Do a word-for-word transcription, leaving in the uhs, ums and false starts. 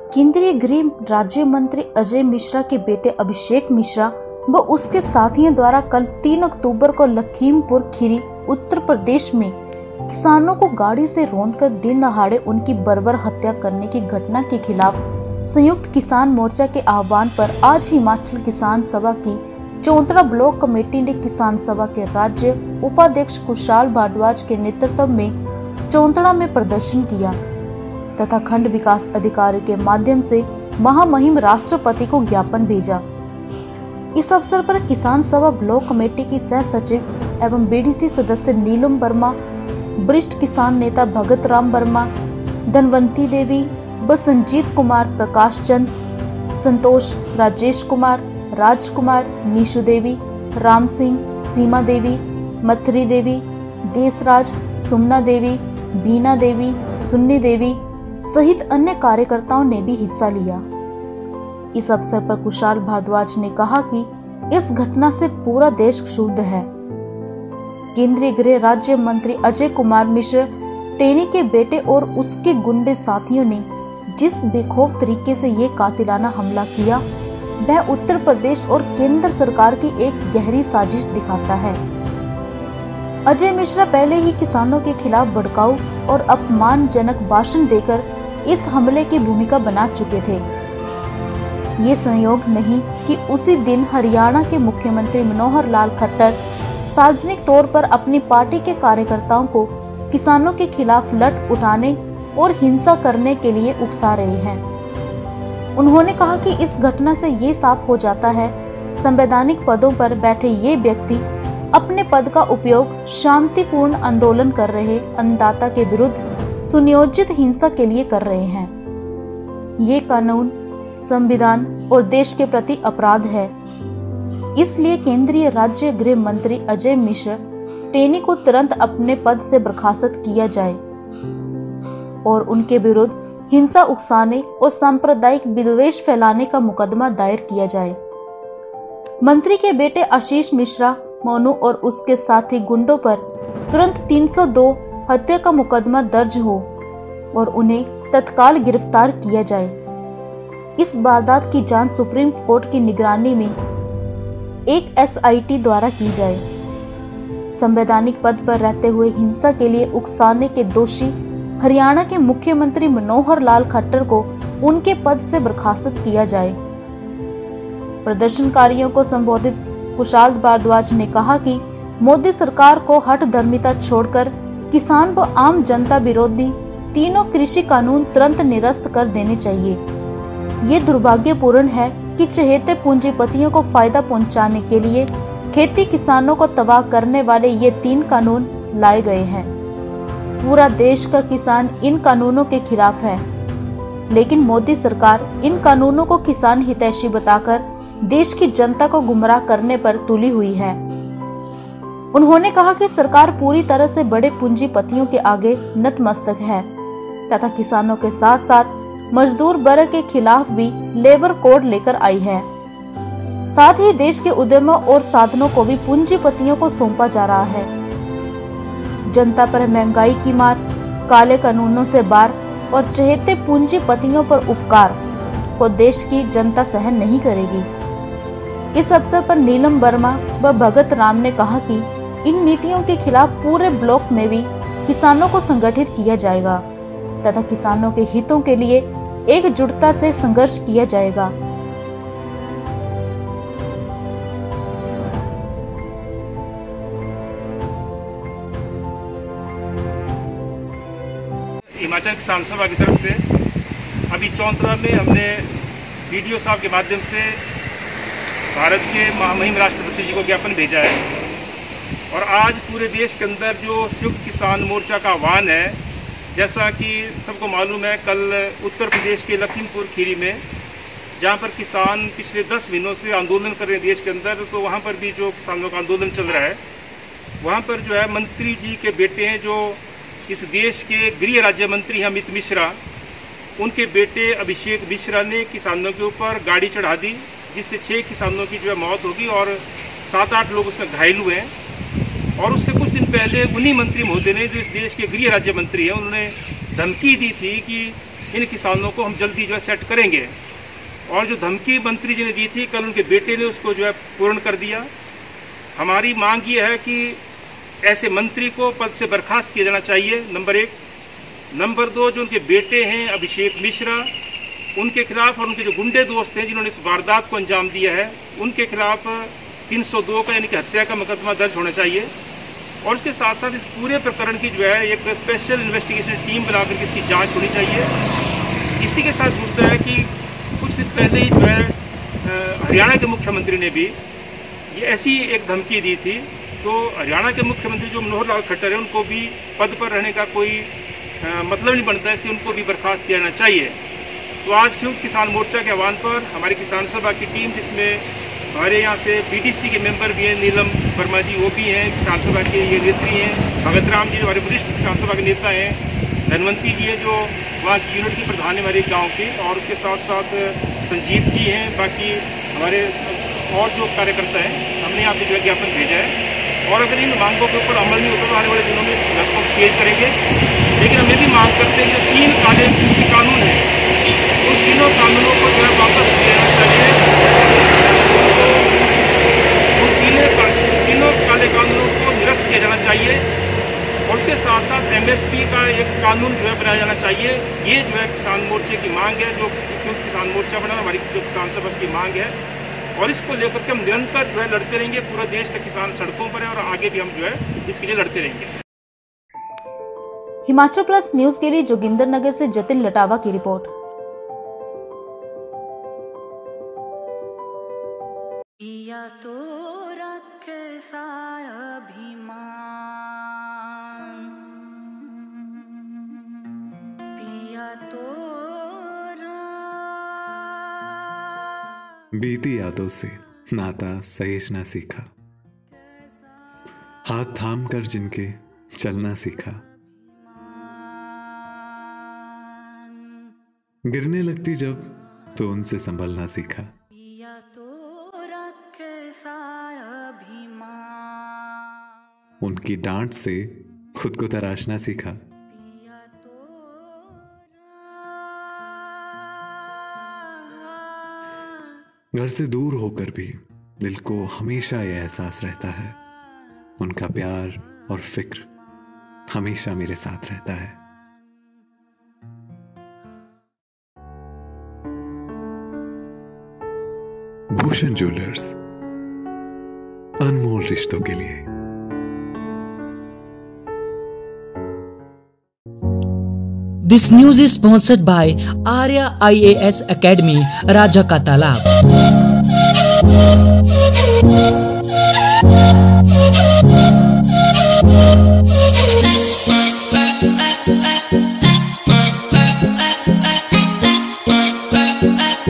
केंद्रीय गृह राज्य मंत्री अजय मिश्रा के बेटे अभिषेक मिश्रा व उसके साथियों द्वारा कल तीन अक्टूबर को लखीमपुर खीरी उत्तर प्रदेश में किसानों को गाड़ी से रौंदकर दिन दहाड़े उनकी बर्बर हत्या करने की घटना के खिलाफ संयुक्त किसान मोर्चा के आह्वान पर आज हिमाचल किसान सभा की चौंतरा ब्लॉक कमेटी ने किसान सभा के राज्य उपाध्यक्ष कुशाल भारद्वाज के नेतृत्व में चौंतरा में प्रदर्शन किया तथा खंड विकास अधिकारी के माध्यम से महामहिम राष्ट्रपति को ज्ञापन भेजा। इस अवसर पर किसान सभा ब्लॉक कमेटी की सह सचिव एवं बीडीसी सदस्य नीलम वर्मा, वरिष्ठ किसान नेता भगत राम वर्मा, धनवंती देवी व संजीत कुमार, प्रकाश चंद, संतोष, राजेश कुमार, राजकुमार, नीशु देवी, राम सिंह, सीमा देवी, मथरी देवी, देसराज, सुमना देवी, बीना देवी, सुन्नी देवी सहित अन्य कार्यकर्ताओं ने भी हिस्सा लिया। इस अवसर पर कुशाल भारद्वाज ने कहा कि इस घटना से पूरा देश क्षुब्ध है। केंद्रीय गृह राज्य मंत्री अजय कुमार मिश्र टेनी के बेटे और उसके गुंडे साथियों ने जिस बेखौफ तरीके से ये कातिलाना हमला किया वह उत्तर प्रदेश और केंद्र सरकार की एक गहरी साजिश दिखाता है। अजय मिश्रा पहले ही किसानों के खिलाफ भड़काऊ और अपमानजनक भाषण देकर इस हमले की भूमिका बना चुके थे। ये संयोग नहीं कि उसी दिन हरियाणा के मुख्यमंत्री मनोहर लाल खट्टर सार्वजनिक तौर पर अपनी पार्टी के कार्यकर्ताओं को किसानों के खिलाफ लठ उठाने और हिंसा करने के लिए उकसा रहे हैं। उन्होंने कहा कि इस घटना से ये साफ हो जाता है संवैधानिक पदों पर बैठे ये व्यक्ति अपने पद का उपयोग शांतिपूर्ण आंदोलन कर रहे अन्नदाता के विरुद्ध सुनियोजित हिंसा के लिए कर रहे हैं। ये कानून, संविधान और देश के प्रति अपराध है। इसलिए केंद्रीय राज्य गृह मंत्री अजय मिश्र टेनी को तुरंत अपने पद से बर्खास्त किया जाए और उनके विरुद्ध हिंसा उकसाने और सांप्रदायिक विद्वेष फैलाने का मुकदमा दायर किया जाए। मंत्री के बेटे आशीष मिश्रा, मोनू और उसके साथी गुंडों पर तुरंत तीन सौ दो हत्या का मुकदमा दर्ज हो और उन्हें तत्काल गिरफ्तार किया जाए। इस वारदात की जांच सुप्रीम कोर्ट की निगरानी में एक एसआईटी द्वारा की जाए। संवैधानिक पद पर रहते हुए हिंसा के लिए उकसाने के दोषी हरियाणा के मुख्यमंत्री मनोहर लाल खट्टर को उनके पद से बर्खास्त किया जाए। प्रदर्शनकारियों को संबोधित कुशाल भारद्वाज ने कहा कि मोदी सरकार को हठधर्मिता छोड़कर किसान व आम जनता विरोधी तीनों कृषि कानून तुरंत निरस्त कर देने चाहिए। ये दुर्भाग्यपूर्ण है कि चहेते पूंजीपतियों को फायदा पहुंचाने के लिए खेती किसानों को तबाह करने वाले ये तीन कानून लाए गए हैं। पूरा देश का किसान इन कानूनों के खिलाफ है, लेकिन मोदी सरकार इन कानूनों को किसान हितैषी बताकर देश की जनता को गुमराह करने पर तुली हुई है। उन्होंने कहा कि सरकार पूरी तरह से बड़े पूंजीपतियों के आगे नतमस्तक है तथा किसानों के साथ साथ मजदूर वर्ग के खिलाफ भी लेबर कोड लेकर आई है। साथ ही देश के उद्यमों और साधनों को भी पूंजीपतियों को सौंपा जा रहा है। जनता पर महंगाई की मार, काले कानूनों से बार और चहेते पूंजीपतियों पर उपकार को देश की जनता सहन नहीं करेगी। इस अवसर पर नीलम वर्मा व भगत राम ने कहा कि इन नीतियों के खिलाफ पूरे ब्लॉक में भी किसानों को संगठित किया जाएगा तथा किसानों के हितों के लिए एकजुटता से संघर्ष किया जाएगा। हिमाचल किसान सभा की तरफ से अभी चौंतरा में हमने वीडियो साहब के माध्यम से भारत के महामहिम राष्ट्रपति जी को ज्ञापन भेजा है और आज पूरे देश के अंदर जो संयुक्त किसान मोर्चा का आह्वान है, जैसा कि सबको मालूम है, कल उत्तर प्रदेश के लखीमपुर खीरी में जहां पर किसान पिछले दस महीनों से आंदोलन कर रहे हैं देश के अंदर, तो वहां पर भी जो किसानों का आंदोलन चल रहा है, वहां पर जो है मंत्री जी के बेटे हैं जो इस देश के गृह राज्य मंत्री हैं अमित मिश्रा, उनके बेटे अभिषेक मिश्रा ने किसानों के ऊपर गाड़ी चढ़ा दी, जिससे छः किसानों की जो है मौत होगी और सात आठ लोग उसमें घायल हुए हैं। और उससे कुछ दिन पहले उन्हीं मंत्री महोदय ने, जो इस देश के गृह राज्य मंत्री हैं, उन्होंने धमकी दी थी कि इन किसानों को हम जल्दी जो है सेट करेंगे। और जो धमकी मंत्री जी ने दी थी, कल उनके बेटे ने उसको जो है पूर्ण कर दिया। हमारी मांग ये है कि ऐसे मंत्री को पद से बर्खास्त किया जाना चाहिए, नंबर एक। नंबर दो, जो उनके बेटे हैं अभिषेक मिश्रा, उनके खिलाफ और उनके जो गुंडे दोस्त हैं जिन्होंने इस वारदात को अंजाम दिया है, उनके खिलाफ तीन सौ दो का यानी कि हत्या का मुकदमा दर्ज होना चाहिए। और उसके साथ साथ इस पूरे प्रकरण की जो है एक स्पेशल इन्वेस्टिगेशन टीम बनाकर के इसकी जांच होनी चाहिए। इसी के साथ जुड़ता है कि कुछ दिन पहले ही जो है हरियाणा के मुख्यमंत्री ने भी ये ऐसी एक धमकी दी थी, तो हरियाणा के मुख्यमंत्री जो मनोहर लाल खट्टर है उनको भी पद पर रहने का कोई आ, मतलब नहीं बनता है, इसलिए उनको भी बर्खास्त किया जाना चाहिए। तो आज संयुक्त किसान मोर्चा के आह्वान पर हमारी किसान सभा की टीम, जिसमें हमारे यहाँ से बीडीसी के मेंबर भी हैं, नीलम वर्मा जी वो भी हैं, किसान सभा के ये नेत्री हैं, भगत राम जी जो हमारे वरिष्ठ किसान सभा के नेता हैं, धनवंती जी है जो वहाँ की यूनिट की प्रधान है हमारे गाँव के, और उसके साथ साथ संजीव जी हैं, बाकी हमारे और जो कार्यकर्ता हैं, हमने यहाँ पे जो ज्ञापन भेजा है। और अगर इन मांगों के ऊपर अमल नहीं होता तो आने वाले दिनों में संघर्ष को तेज करेंगे। लेकिन हम ये भी मांग करते हैं कि जो तीन काले कृषि कानून हैं, उन तीनों कानूनों को जो है वापस लेना चाहिए। उन तीनों तीनों काले कानूनों को निरस्त किया जाना चाहिए। और उसके साथ साथ एमएसपी का एक कानून जो है बनाया जाना चाहिए। ये जो है किसान मोर्चे की मांग है, जो संयुक्त किसान मोर्चा बना हमारी जो किसान सभा की मांग है। और इसको लेकर के हम निरंतर जो है लड़ते रहेंगे। पूरा देश का किसान सड़कों पर है और आगे भी हम जो है इसके लिए लड़ते रहेंगे। हिमाचल प्लस न्यूज के लिए जोगिंदर नगर से जतिन लटावा की रिपोर्ट। पिया तो रखे सा अभिमान, पिया तो बीती यादों से नाता सहेजना सीखा, हाथ थाम कर जिनके चलना सीखा, गिरने लगती जब तो उनसे संभलना सीखा। उनकी डांट से खुद को तराशना सीखा। घर से दूर होकर भी दिल को हमेशा यह एहसास रहता है, उनका प्यार और फिक्र हमेशा मेरे साथ रहता है। भूषण ज्वेलर्स, अनमोल रिश्तों के लिए। This news is sponsored by Arya I A S Academy, Raja ka Talab.